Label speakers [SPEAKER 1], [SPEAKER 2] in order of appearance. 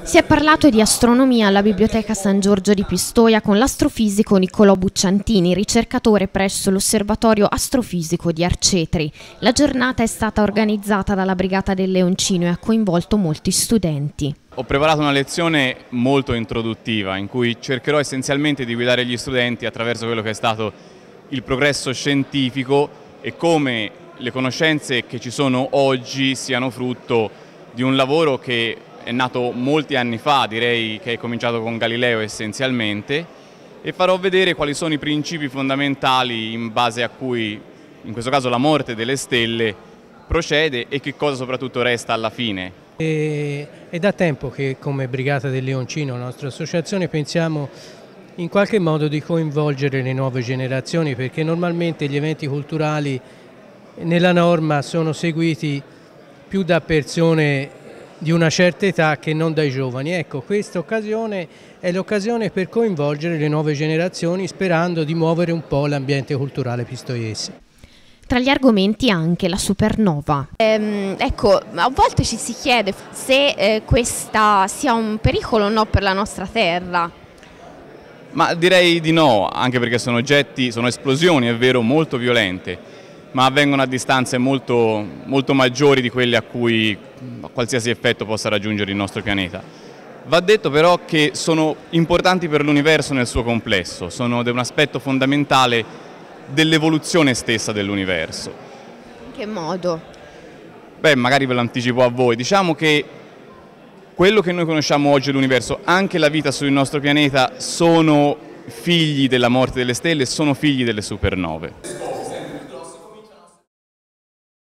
[SPEAKER 1] Si è parlato di astronomia alla Biblioteca San Giorgio di Pistoia con l'astrofisico Niccolò Bucciantini, ricercatore presso l'Osservatorio Astrofisico di Arcetri. La giornata è stata organizzata dalla Brigata del Leoncino e ha coinvolto molti studenti.
[SPEAKER 2] Ho preparato una lezione molto introduttiva in cui cercherò essenzialmente di guidare gli studenti attraverso quello che è stato il progresso scientifico e come le conoscenze che ci sono oggi siano frutto di un lavoro che è nato molti anni fa, direi che è cominciato con Galileo essenzialmente, e farò vedere quali sono i principi fondamentali in base a cui, in questo caso, la morte delle stelle procede e che cosa soprattutto resta alla fine.
[SPEAKER 3] È da tempo che come Brigata del Leoncino, la nostra associazione, pensiamo in qualche modo di coinvolgere le nuove generazioni, perché normalmente gli eventi culturali nella norma sono seguiti più da persone di una certa età che non dai giovani. Ecco, questa occasione è l'occasione per coinvolgere le nuove generazioni, sperando di muovere un po' l'ambiente culturale pistoiese.
[SPEAKER 1] Tra gli argomenti anche la supernova.
[SPEAKER 4] Ecco, a volte ci si chiede se questa sia un pericolo o no per la nostra Terra.
[SPEAKER 2] Ma direi di no, anche perché sono esplosioni, è vero, molto violente, ma avvengono a distanze molto maggiori di quelle a cui qualsiasi effetto possa raggiungere il nostro pianeta. Va detto però che sono importanti per l'universo nel suo complesso, sono un aspetto fondamentale dell'evoluzione stessa dell'universo.
[SPEAKER 4] In che modo?
[SPEAKER 2] Beh, magari ve lo anticipo a voi. Diciamo che quello che noi conosciamo oggi dell'universo, anche la vita sul nostro pianeta, sono figli della morte delle stelle, sono figli delle supernove.